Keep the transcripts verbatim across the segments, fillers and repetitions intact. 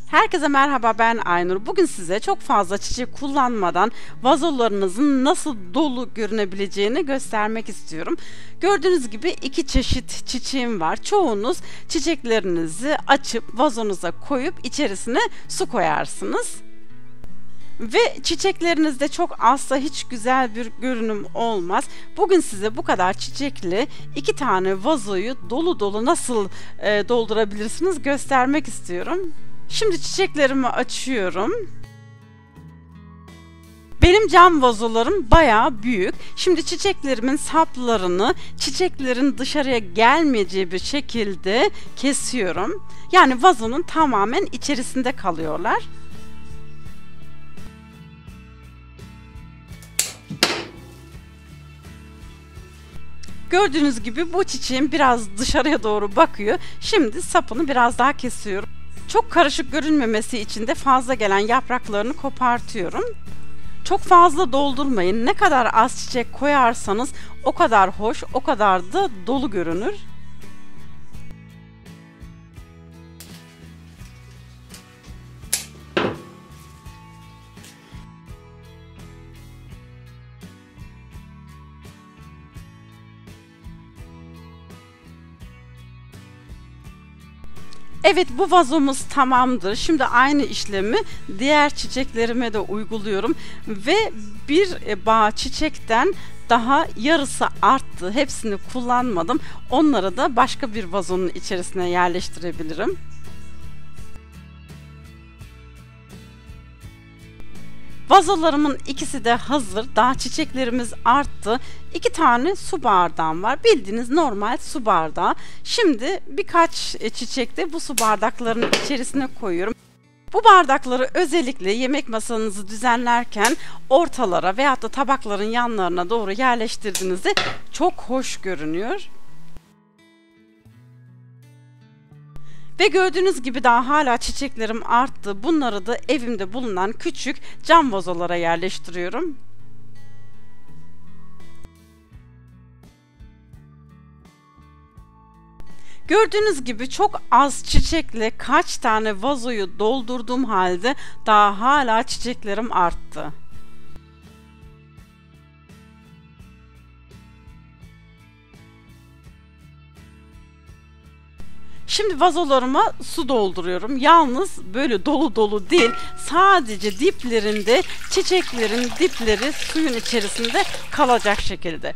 Herkese merhaba, ben Aynur. Bugün size çok fazla çiçek kullanmadan vazolarınızın nasıl dolu görünebileceğini göstermek istiyorum. Gördüğünüz gibi iki çeşit çiçeğim var. Çoğunuz çiçeklerinizi açıp vazonuza koyup içerisine su koyarsınız. Ve çiçeklerinizde çok azsa hiç güzel bir görünüm olmaz. Bugün size bu kadar çiçekli iki tane vazoyu dolu dolu nasıl e, doldurabilirsiniz göstermek istiyorum. Şimdi çiçeklerimi açıyorum. Benim cam vazolarım bayağı büyük. Şimdi çiçeklerimin saplarını çiçeklerin dışarıya gelmeyeceği bir şekilde kesiyorum. Yani vazonun tamamen içerisinde kalıyorlar. Gördüğünüz gibi bu çiçeğim biraz dışarıya doğru bakıyor. Şimdi sapını biraz daha kesiyorum. Çok karışık görünmemesi için de fazla gelen yapraklarını kopartıyorum. Çok fazla doldurmayın. Ne kadar az çiçek koyarsanız o kadar hoş, o kadar da dolu görünür. Evet, bu vazomuz tamamdır. Şimdi aynı işlemi diğer çiçeklerime de uyguluyorum ve bir bağ çiçekten daha yarısı arttı. Hepsini kullanmadım. Onları da başka bir vazonun içerisine yerleştirebilirim. Vazolarımın ikisi de hazır. Daha çiçeklerimiz arttı. İki tane su bardağım var. Bildiğiniz normal su bardağı. Şimdi birkaç çiçek de bu su bardaklarının içerisine koyuyorum. Bu bardakları özellikle yemek masanızı düzenlerken ortalara veyahut da tabakların yanlarına doğru yerleştirdiğinizde çok hoş görünüyor. Ve gördüğünüz gibi daha hala çiçeklerim arttı. Bunları da evimde bulunan küçük cam vazolara yerleştiriyorum. Gördüğünüz gibi çok az çiçekle kaç tane vazoyu doldurduğum halde daha hala çiçeklerim arttı. Şimdi vazolarıma su dolduruyorum. Yalnız böyle dolu dolu değil, sadece diplerinde çiçeklerin dipleri suyun içerisinde kalacak şekilde.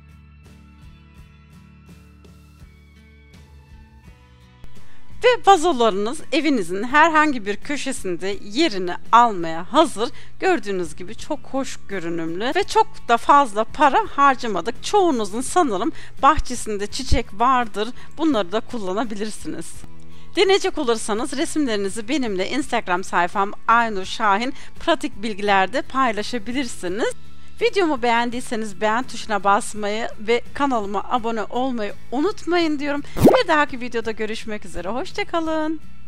Ve vazolarınız evinizin herhangi bir köşesinde yerini almaya hazır. Gördüğünüz gibi çok hoş görünümlü ve çok da fazla para harcamadık. Çoğunuzun sanırım bahçesinde çiçek vardır. Bunları da kullanabilirsiniz. Deneyecek olursanız resimlerinizi benimle Instagram sayfam Aynur Şahin pratik bilgilerde paylaşabilirsiniz. Videomu beğendiyseniz beğen tuşuna basmayı ve kanalıma abone olmayı unutmayın diyorum. Bir dahaki videoda görüşmek üzere. Hoşça kalın.